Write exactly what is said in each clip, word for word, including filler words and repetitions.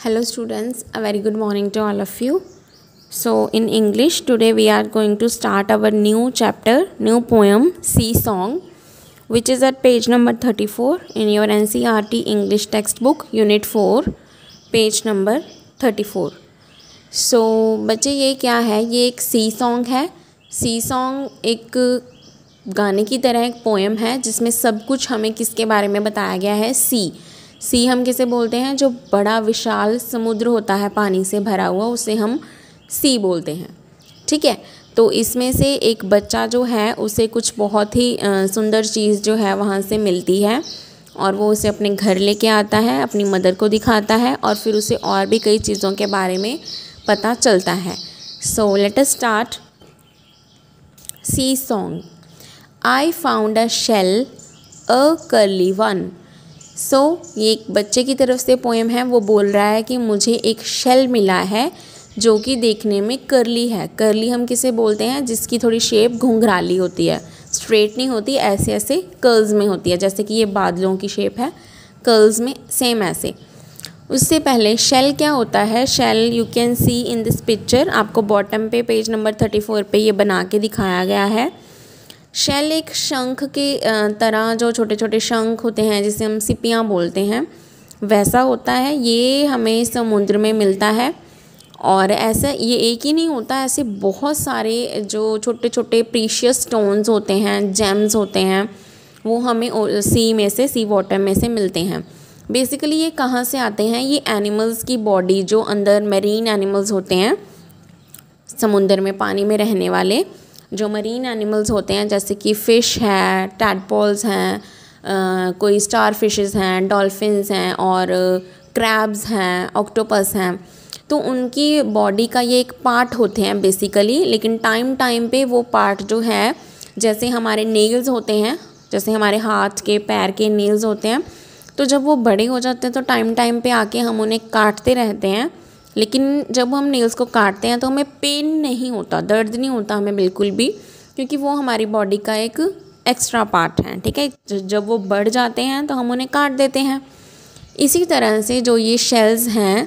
Hello students, a very good morning to all of you. So in English today we are going to start our new chapter, new poem Sea Song, which is at page number thirty-four in your N C E R T English textbook unit four, page number thirty-four. So बच्चे ये क्या है, ये एक सी song है. सी song एक गाने की तरह एक पोएम है जिसमें सब कुछ हमें किसके बारे में बताया गया है. सी सी हम किसे बोलते हैं, जो बड़ा विशाल समुद्र होता है पानी से भरा हुआ, उसे हम सी बोलते हैं. ठीक है. तो इसमें से एक बच्चा जो है उसे कुछ बहुत ही सुंदर चीज़ जो है वहाँ से मिलती है और वो उसे अपने घर लेके आता है, अपनी मदर को दिखाता है और फिर उसे और भी कई चीज़ों के बारे में पता चलता है. So let us start. Sea song. I found a shell, a curly one. So ये एक बच्चे की तरफ से पोएम है. वो बोल रहा है कि मुझे एक शेल मिला है जो कि देखने में कर्ली है. कर्ली हम किसे बोलते हैं, जिसकी थोड़ी शेप घुंघराली होती है, स्ट्रेट नहीं होती, ऐसे ऐसे कर्ल्स में होती है, जैसे कि ये बादलों की शेप है, कर्ल्स में सेम ऐसे. उससे पहले शेल क्या होता है. Shell you can see in this picture. आपको बॉटम पे पेज नंबर थर्टी फोर पे ये बना के दिखाया गया है. शेल एक शंख के तरह, जो छोटे छोटे शंख होते हैं जिसे हम सिपियाँ बोलते हैं, वैसा होता है. ये हमें समुद्र में मिलता है और ऐसा ये एक ही नहीं होता, ऐसे बहुत सारे जो छोटे छोटे प्रीशियस स्टोन्स होते हैं, जेम्स होते हैं, वो हमें सी में से, सी वाटर में से मिलते हैं. बेसिकली ये कहाँ से आते हैं, ये एनिमल्स की बॉडी, जो अंदर मेरीन एनिमल्स होते हैं, समुद्र में पानी में रहने वाले जो मरीन एनिमल्स होते हैं, जैसे कि फ़िश है, टैडपोल्स हैं, कोई स्टार फिशेस हैं, डॉल्फिन्स हैं और क्रैब्स हैं, ऑक्टोपस हैं. तो उनकी बॉडी का ये एक पार्ट होते हैं बेसिकली. लेकिन टाइम टाइम पे वो पार्ट जो है, जैसे हमारे नेल्स होते हैं, जैसे हमारे हाथ के पैर के नेल्स होते हैं, तो जब वो बड़े हो जाते हैं तो टाइम टाइम पे आके हम उन्हें काटते रहते हैं. लेकिन जब हम नेल्स को काटते हैं तो हमें पेन नहीं होता, दर्द नहीं होता हमें बिल्कुल भी, क्योंकि वो हमारी बॉडी का एक एक्स्ट्रा पार्ट है. ठीक है. जब वो बढ़ जाते हैं तो हम उन्हें काट देते हैं. इसी तरह से जो ये शेल्स हैं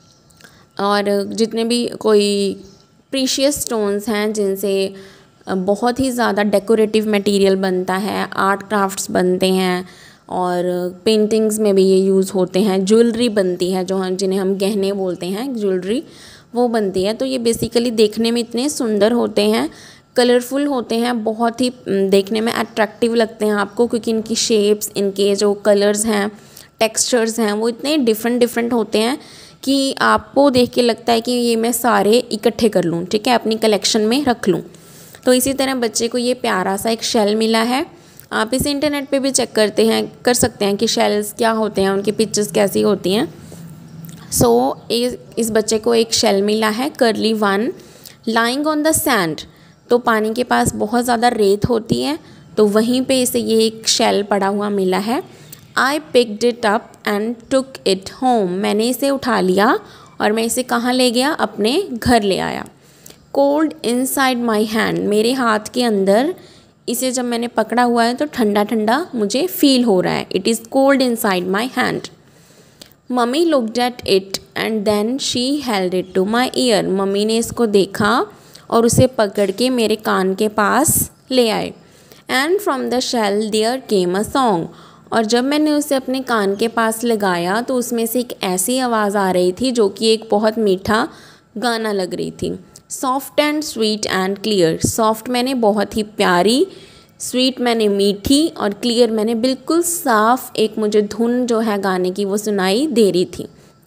और जितने भी कोई प्रीशियस स्टोन्स हैं जिनसे बहुत ही ज़्यादा डेकोरेटिव मटेरियल बनता है, आर्ट क्राफ्ट्स बनते हैं और पेंटिंग्स में भी ये यूज़ होते हैं, ज्वेलरी बनती है, जो हम जिन्हें हम गहने बोलते हैं, ज्वेलरी वो बनती है. तो ये बेसिकली देखने में इतने सुंदर होते हैं, कलरफुल होते हैं, बहुत ही देखने में अट्रैक्टिव लगते हैं आपको, क्योंकि इनकी शेप्स, इनके जो कलर्स हैं, टेक्सचर्स हैं, वो इतने डिफरेंट डिफरेंट होते हैं कि आपको देख के लगता है कि ये मैं सारे इकट्ठे कर लूँ. ठीक है, अपनी कलेक्शन में रख लूँ. तो इसी तरह बच्चे को ये प्यारा सा एक शेल मिला है. आप इसे इंटरनेट पे भी चेक करते हैं कर सकते हैं कि शेल्स क्या होते हैं, उनकी पिक्चर्स कैसी होती हैं. सो so, इस बच्चे को एक शेल मिला है, curly one, lying on the sand. तो पानी के पास बहुत ज़्यादा रेत होती है, तो वहीं पे इसे ये एक शेल पड़ा हुआ मिला है. I picked it up and took it home. मैंने इसे उठा लिया और मैं इसे कहाँ ले गया, अपने घर ले आया. Cold inside my hand. मेरे हाथ के अंदर इसे जब मैंने पकड़ा हुआ है तो ठंडा ठंडा मुझे फील हो रहा है. It is cold inside my hand. Mummy looked at it and then she held it to my ear. Mummy ने इसको देखा और उसे पकड़ के मेरे कान के पास ले आए. And from the shell there came a song. और जब मैंने उसे अपने कान के पास लगाया तो उसमें से एक ऐसी आवाज़ आ रही थी जो कि एक बहुत मीठा गाना लग रही थी. Soft and sweet and clear. Soft मैंने बहुत ही प्यारी, स्वीट मैंने मीठी और क्लियर मैंने बिल्कुल साफ एक मुझे धुन जो है गाने की वो सुनाई दे रही थी.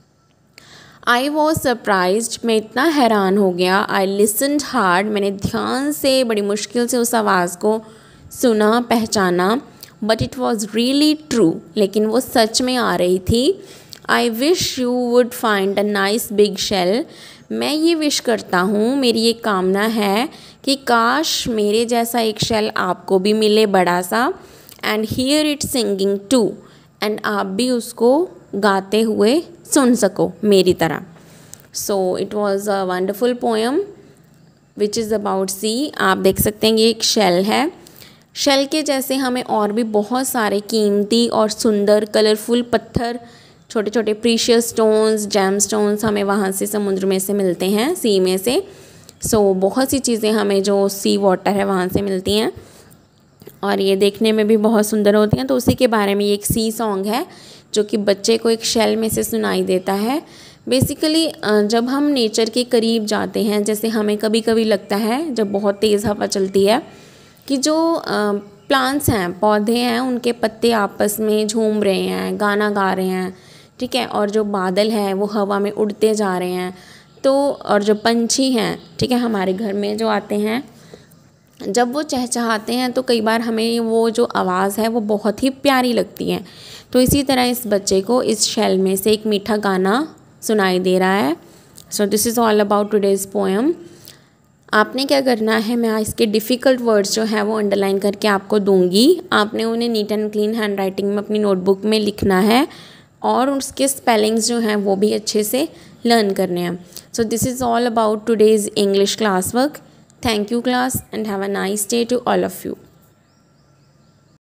I was surprised. मैं इतना हैरान हो गया. I listened hard. मैंने ध्यान से, बड़ी मुश्किल से उस आवाज़ को सुना, पहचाना. But it was really true. लेकिन वो सच में आ रही थी. I wish you would find a nice big shell. मैं ये विश करता हूँ, मेरी ये कामना है कि काश मेरे जैसा एक शेल आपको भी मिले, बड़ा सा. And hear it singing too. एंड आप भी उसको गाते हुए सुन सको मेरी तरह. So it was a wonderful poem which is about sea. आप देख सकते हैं ये एक शेल है. शेल के जैसे हमें और भी बहुत सारे कीमती और सुंदर कलरफुल पत्थर, छोटे छोटे प्रीशियस स्टोन्स, जेम स्टोन्स हमें वहाँ से समुद्र में से मिलते हैं, सी में से। सो so, बहुत सी चीज़ें हमें जो सी वाटर है वहाँ से मिलती हैं और ये देखने में भी बहुत सुंदर होती हैं। तो उसी के बारे में ये एक सी सॉन्ग है जो कि बच्चे को एक शेल में से सुनाई देता है। बेसिकली जब हम नेचर के करीब जाते हैं, जैसे हमें कभी कभी लगता है जब बहुत तेज़ हवा चलती है कि जो प्लांट्स हैं, पौधे हैं, उनके पत्ते आपस में झूम रहे हैं, गाना गा रहे हैं, ठीक है, और जो बादल हैं वो हवा में उड़ते जा रहे हैं। तो और जो पंछी हैं, ठीक है, हमारे घर में जो आते हैं, जब वो चहचहाते हैं तो कई बार हमें वो जो आवाज़ है वो बहुत ही प्यारी लगती है। तो इसी तरह इस बच्चे को इस शेल में से एक मीठा गाना सुनाई दे रहा है। So this is all about today's poem. आपने क्या करना है, मैं इसके डिफ़िकल्ट वर्ड्स जो हैं वो अंडरलाइन करके आपको दूंगी। आपने उन्हें neat and clean handwriting में अपनी नोटबुक में लिखना है और उसके स्पेलिंग्स जो हैं वो भी अच्छे से लर्न करने हैं। So this is all about today's English class work. Thank you class and have a nice day to all of you.